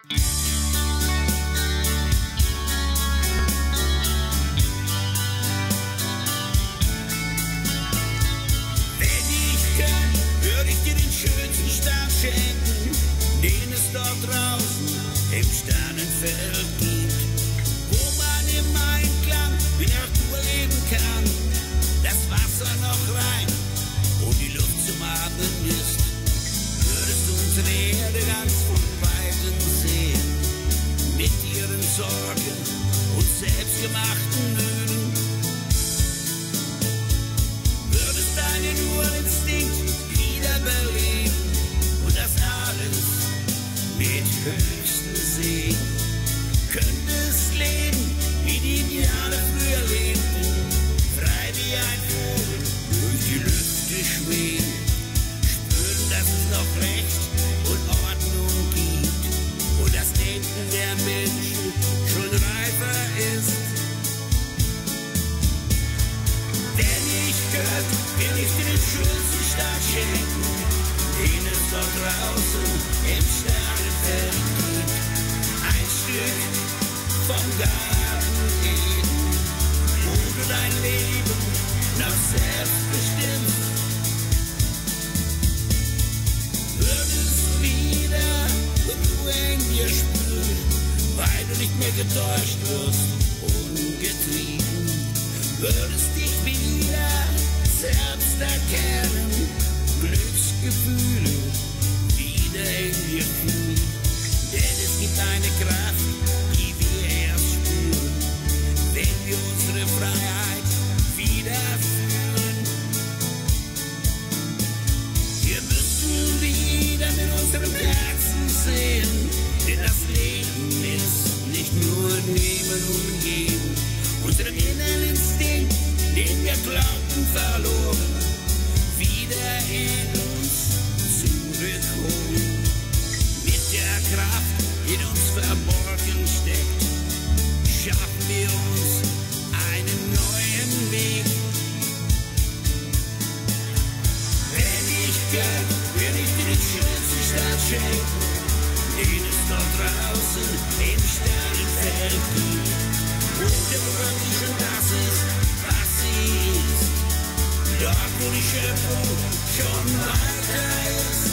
Wenn ich könnte, würde ich dir den schönsten Stern schenken, den es dort draußen im Sternenfeld gibt, wo man im Einklang wie Natur leben kann, das Wasser noch rein und die Luft zum Atmen ist, würdest du unsere Erde ganz von Weitem sehen, mit ihren Sorgen und selbstgemachten Mühen. Würdest deinen Urinstinkt wiederbeleben und das alles mit höchstem Segen, könntest leben, wie die Indianer früher lebten, frei wie ein Vogel durch die Lüfte schweben, spüren, dass es noch Recht und Ordnung gibt und das Denken der Menschen schon reifer ist. Wenn ich könnte, will ich dir den schönsten Staat schenken, den es dort draußen im Sternenfeld gibt. Ein Stück vom Garten Eden, wo du dein Leben noch selbst bestimmst. Würdest wieder Ruhe in dir spüren, weil du nicht mehr getäuscht wirst, ungetrieben. Würdest dich wieder selbst erkennen, Glücksgefühle wieder in dir fühlen. Denn es gibt eine Kraft, die wir erst spüren, wenn wir unsere Freiheit wieder fühlen. Wir müssen wieder mit unserem Herzen sehen, denn das Leben ist nicht nur nehmen und geben. Unserem inneren Instinkt, den wir glaubten verloren, wieder in uns zurückholen. Mit der Kraft, die in uns verborgen steckt, schaffen wir uns einen neuen Weg. Wenn ich könnte, würde ich dir den schönsten Staat schenken, den es dort draußen im Sternenfeld gibt, wo der wirklich schon das ist, was sie ist, dort wo die Schöpfung schon weiter ist.